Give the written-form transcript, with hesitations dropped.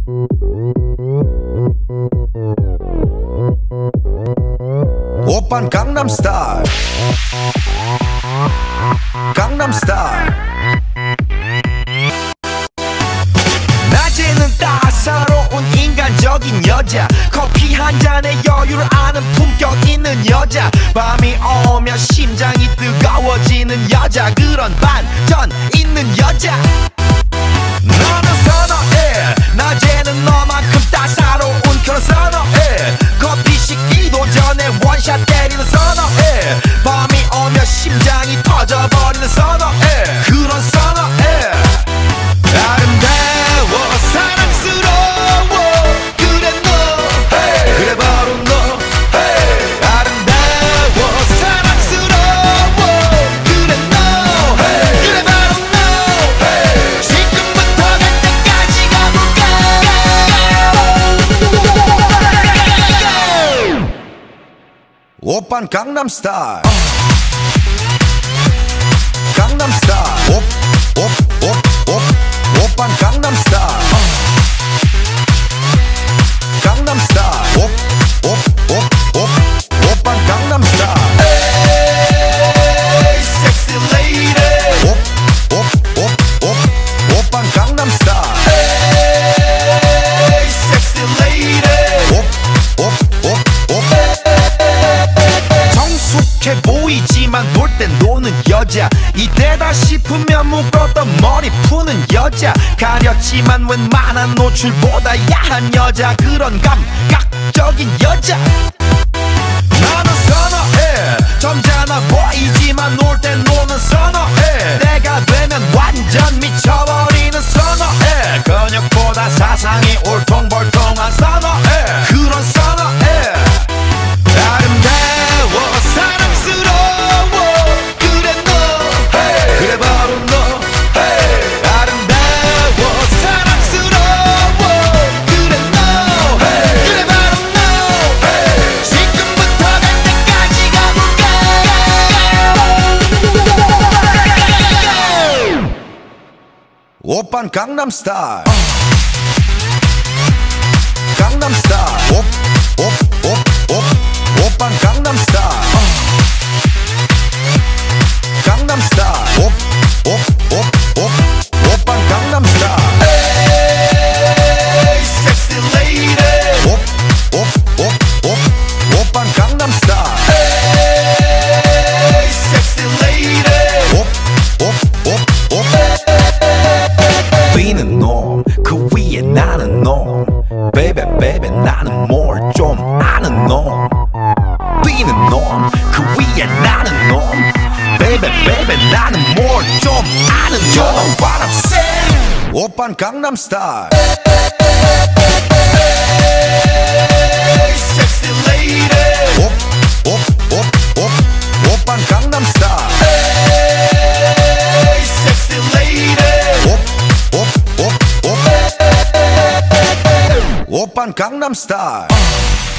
오빤 강남스타일 강남스타일 낮에는 따사로운 인간적인 여자 커피 한 잔에 여유를 아는 품격 있는 여자 밤이 오면 심장이 뜨거워지는 여자 그런 반전 있는 여자 너는 선호해 낮에는 너만큼 따사로운 그런 선호해 커피 식기도 전에 원샷 때리는 선호해 밤이 오면 심장이 터져버리는 선호해 그런 선호해 아름다워 사랑스러워 그래 너 hey. 그래 바로 너 hey. 아름다워 사랑스러워 그래 너 hey. 그래 바로 너 hey. 지금부터 갈 때까지 가볼까 오빤 강남스타일 강남스타일 오빤 강남스타일 강남스타일 오빤 강남스타일 에이 섹시 레이디 오빤 강남스타일 에이 섹시 레이디 성숙해 보이지만 놀 땐 노는 여자 이때다 싶으면 묶었던 머리 푸는 여자 가렸지만 웬만한 노출보다 야한 여자 그런 감각적인 여자 나는 선호해 점잖아 보이지만 놀 땐 노는 선호해 내가 되면 완전 미쳐버리는 선호해 근육보다 사상이 울퉁불퉁한 선호해 그런 선호해 아름다워 사랑스러워 그래 너 hey. 그래 바로 너 hey. 아름다워 사랑스러워 그래 너 hey. 그래 바로 너 hey. 지금부터 갈 때까지 가볼까 오빤 강남스타일 강남스타일 오빤 강남스타일 강남스타일 오빤 강남스타일 에이 섹시 레이디 오빤 강남스타일 에이 섹시 레이디 뛰는 놈 그 위에 나는 놈 베이베 베이베 나는 뭘 좀 아는 놈 뛰는 놈 그 위에 나는 놈 베이베 베이베 나는 뭘 좀 아는 놈 You know what I'm saying 오빤 강남스타일 에이 섹시 레이디 오빤 강남스타일 에이 섹시 레이디 오빤 강남스타일